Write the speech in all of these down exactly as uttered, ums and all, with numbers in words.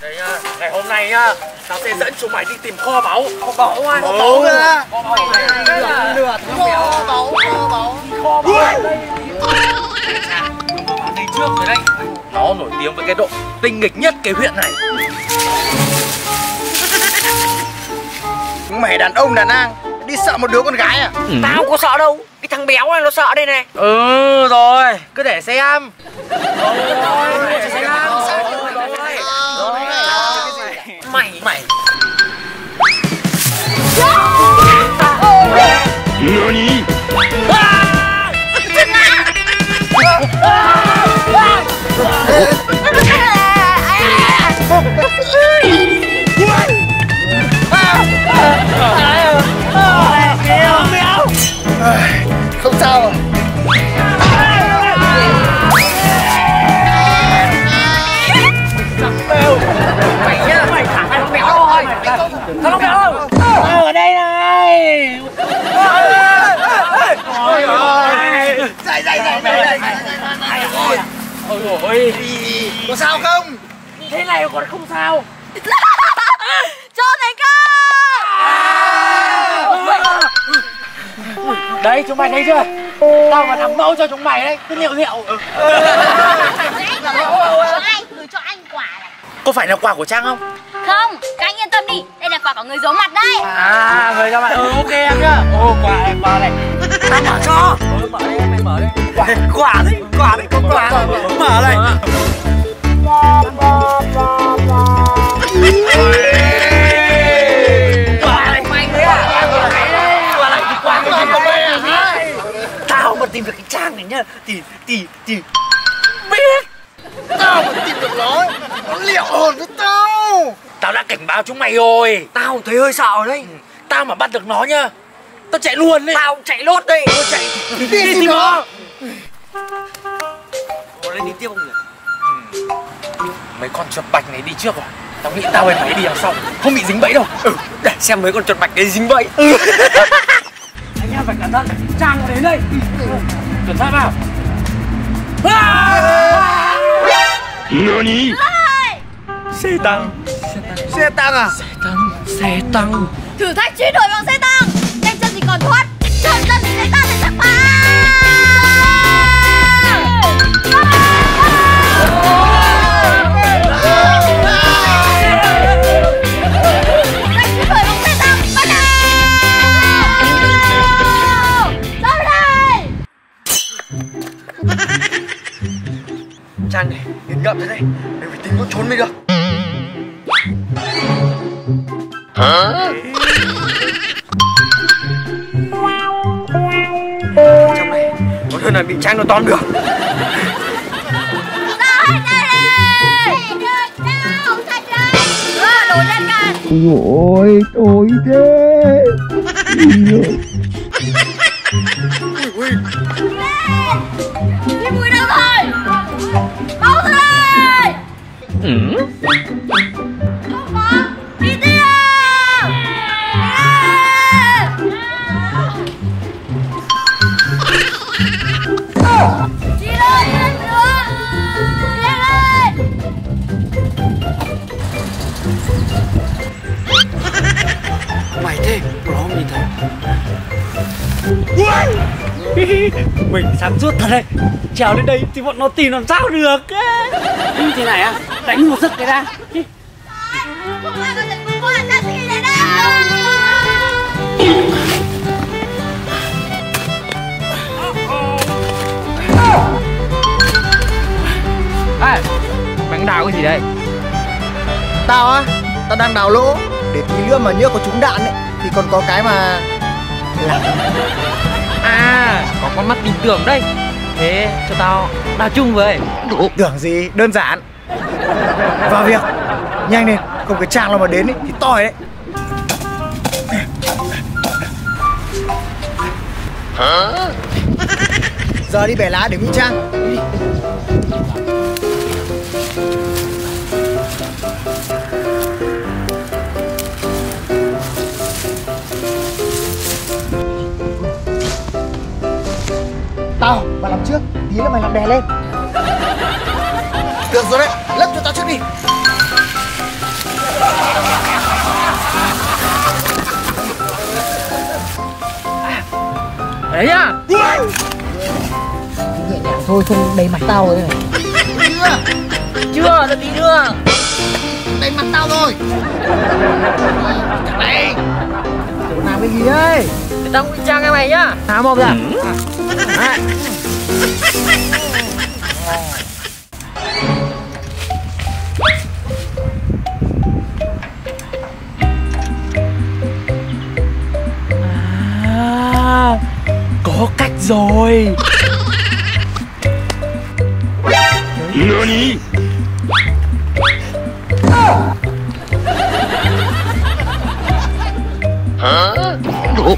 Đấy nhá, ngày hôm nay nhá, tao sẽ dẫn chúng mày đi tìm kho báu. Kho báu á? Kho báu á? Kho báu này lừa lừa kho báu, kho báu. Kho báu ở đây. Chúng tôi vào đây trước rồi đấy. Nó nổi tiếng với cái độ tinh nghịch nhất cái huyện này. Mày đàn ông đàn ang đi sợ một đứa con gái à? Ừ. Tao có sợ đâu, cái thằng béo này nó sợ đây này. Ừ rồi, cứ để xem. Rồi, để xem. Mày mày Nani? Không sao à? mày nhá, mày thả cái thằng béo rồi. Thằng béo đâu? Ở đây này. Ôi ơi. Dậy dậy dậy dậy. Ôi ôi. Có sao không? Thế này còn không sao. Cho thành công. Đấy, chúng mày thấy chưa? Tao mà làm mẫu cho chúng mày đấy, cứ liệu liệu. Ai gửi cho anh quả này? Có phải là quà của Trang không? Không, các anh yên tâm đi, đây là quà của người giấu mặt đấy. À, người cho bạn. Ừ, ok em nhá. Ô, quà em, quà này. Tao mở cho. Ừ, mở đây, em mở đây. Quả, quả đấy, quả đấy, có quả. Mở này. Quả này, mày đấy à? Quả này thì quả cái gì đấy? Tao mà tìm được cái Trang này nhá, thì, thì, thì biết. Tao mà tìm được nó, nó liệu hồn với tao. Tao đã cảnh báo chúng mày rồi. Tao thấy hơi sợ rồi đấy. Tao mà bắt được nó nhá, tao chạy luôn đấy. Tao chạy lốt đây. Tao chạy Đi tìm nó. Có lên đi tiếp không nhỉ? Ừ. Mấy con chuột bạch này đi trước rồi. Tao nghĩ tao với mày đi đằng sau, không bị dính bẫy đâu. Ừ. Để xem mấy con chuột bạch đấy dính bẫy. Ừ. Anh em phải cẩn thận, Trang nó đến đây. Chuẩn xác nào. Nani? Xe tăng. Xe tăng à? Xe tăng. Xe tăng. Thử thách truy đuổi bằng xe tăng. Nhanh chân thì còn thoát, chậm chân thì xe tăng sẽ chắc phá. Thử thách truy đuổi bằng xe tăng, bắt đầu. Đâu đây? Trang này, nghiền ngậm thế này, mình phải tìm nó trốn mới được. Trong này, có hơn là bị Trang nó tóm được. Ôi, ôi thế. Đi mùi đâu rồi? Mau ra đây! Ừ? Không có! Đi tiếp! Đi lên! Đi lên nữa! Đi lên! Mày thế, nó không nhìn thấy. Mình sáng suốt thật đấy. Trèo lên đây thì bọn nó tìm làm sao được. Như thế này á, đánh một giấc cái ra. Không ai có thể vượt qua ta suy nghĩ này đâu. À, mày đào cái gì đây? Tao á, tao đang đào lỗ để tí nữa mà nhớ có trúng đạn ấy thì còn có cái mà làm. À, có con mắt tin tưởng đây. Thế cho tao đào chung với. Tưởng gì, đơn giản. Vào việc, nhanh lên, không cái Trang nào mà đến ấy thì toi đấy. Hả? Giờ đi bẻ lá để ngụy trang. Đi. Tao, mày làm trước, tí nữa mày làm đè lên. Được rồi đấy, lấp cho tao trước đi. thôi không đầy mặt tao rồi này. Chưa, Chưa, là tí nữa. đầy mặt tao rồi. Thằng này, chỗ nào cái gì đấy? Để tao ngụy trang em mày nhá. Há mồm ra. Đấy. À, có cách rồi. Nani? Hả? Ủa?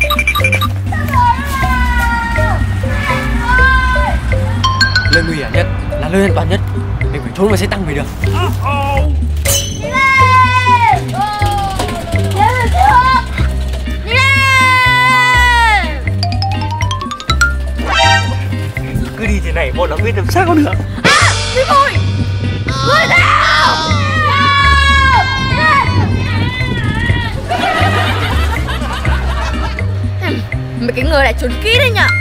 Nơi nguy hiểm nhất là nơi an toàn nhất. Mình phải trốn vào xe tăng mới được. Đi lên! Đi lên trước! Đi lên! Cứ đi thế này bọn nó biết làm sao được. À! Đi mùi! Đuổi theo! Mấy cái người lại trốn kỹ đấy nhở?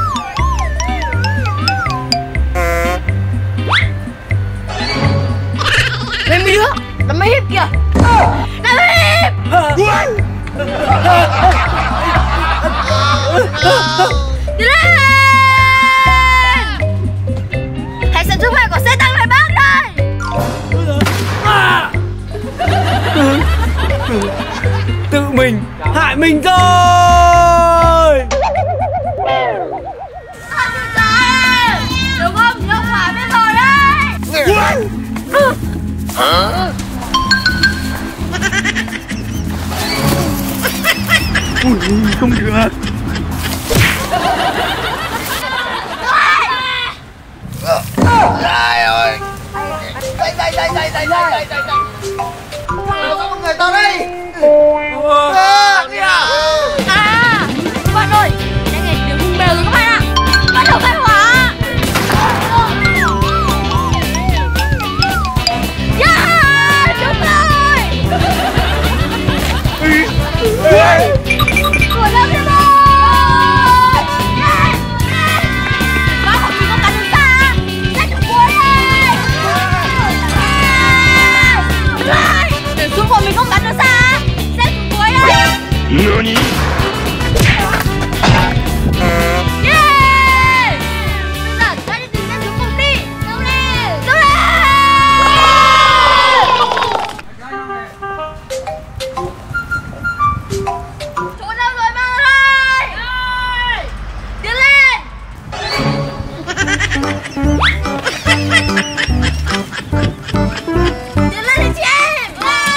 Đây mấy đứa, làm mấy hiếp kìa. Làm mấy hiếp. Đi lên. Hãy xem sức mạnh của xe tăng này bác đây. Tự mình hại mình thôi. À, trời trời. Đúng không? Thì ông phải biết rồi đấy. Hả? Ui, không được. Ai ơi. Đây đây đây đây đây đây đây đây. Có một người tao đây. À, kìa. À, các bạn ơi, nhanh nhảy đường hung bèo rồi các bạn ạ. Bắt đầu khai hỏa. Yeah, đúng rồi. Của đâu thế rồi. Bác của mình có cắn được xa. Xét được cuối đây. Lại, để xuống của mình không cắn được xa. Xét được cuối đây. Nani? Yeah! Bây giờ chúng ta đi tìm ra chúng cùng đi. Đâu lên. Đâu lên. Chỗ đâu rồi mang ra đây. Tiến lên. Tiến lên đi chị em.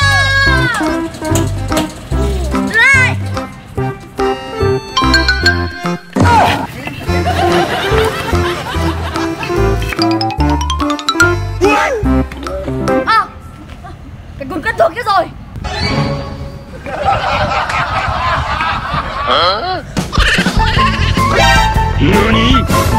Tiến lên. À, cái quần cất thuộc kia rồi. Hả? Nani?